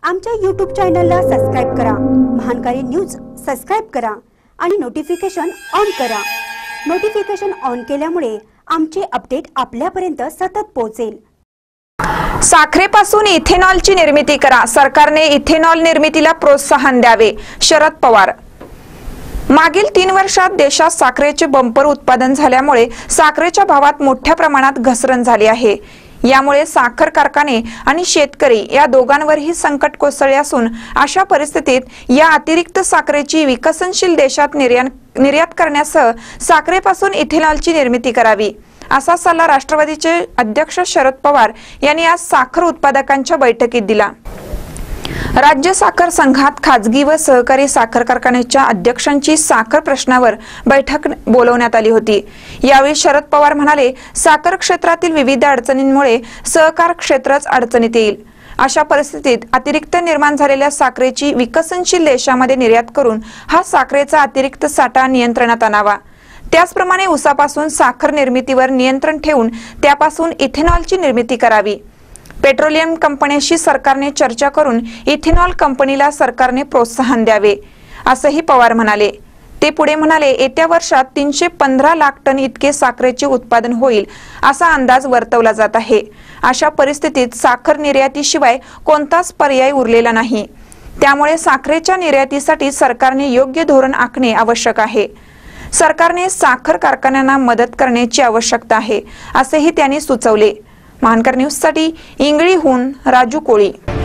आमच्या YouTube चॅनलला subscribe करा, महानकारी न्यूज सबस्क्राइब करा आणि नोटिफिकेशन ऑन करा। नोटिफिकेशन ऑन केल्यामुळे आमचे अपडेट आपल्यापर्यंत सतत पोहोचेल। साखरेपासून इथेनॉलची निर्मिती करा, सरकारने इथेनॉल निर्मितीला प्रोत्साहन द्यावे, शरद पवार। मागील 3 वर्षात देशात साखरेचे बंपर उत्पादन झाल्यामुळे साखरेच्या भावात मोठ्या प्रमाणात घसरण झाली आहे। यामुळे साखर कारखाने आणि शेतकरी या दोघांवरही संकट कोसळले असून अशा परिस्थितीत या अतिरिक्त साखरेची विकसनशील देशात निर्यात करण्यासह साखरेपासून इथेनॉलची निर्मिती करावी, असा सल्ला राष्ट्रवादीचे अध्यक्ष शरद पवार यांनी आज साखर उत्पादकांच्या बैठकीत दिला। राज्य साखर संघात खाजगी व सहकारी साखर कारखान्याच्या अध्यक्षांची साखर प्रश्नावर बैठक बोलवण्यात आली होती। यावेळी शरद पवार म्हणाले, साखर क्षेत्रातील विविध अडचणींमुळे सहकार क्षेत्रच अडचणीत येईल। अशा परिस्थितीत अतिरिक्त निर्माण झालेल्या साखरेची विकसनशील देशामध्ये निर्यात करून हा साखरेचा अतिरिक्त साठा नियंत्रणात आणावा। त्याचप्रमाणे ऊसापासून साखर निर्मितीवर नियंत्रण ठेवून त्यापासून इथेनॉलची निर्मिती करावी। पेट्रोलियम कंपन्यांशी सरकारने चर्चा करून इथेनॉल कंपनीला सरकारने प्रोत्साहन द्यावे, असंही पवार म्हणाले। ते पुढे म्हणाले, येत्या वर्षात 315 लाख टन इतके साखरेचे उत्पादन होईल असा अंदाज वर्तवला जात आहे। अशा परिस्थितीत साखर निर्यातीशिवाय कोणताच पर्याय उरलेला नाही। त्यामुळे साखरेच्या निर्यातीसाठी सरकारने योग्य धोरण आखणे आवश्यक आहे। सरकारने साखर कारखान्यांना मदत करण्याची आवश्यकता आहे, असेही त्यांनी सुचवले। महानकर न्यूज साठी इंगळीहून राजू कोळी।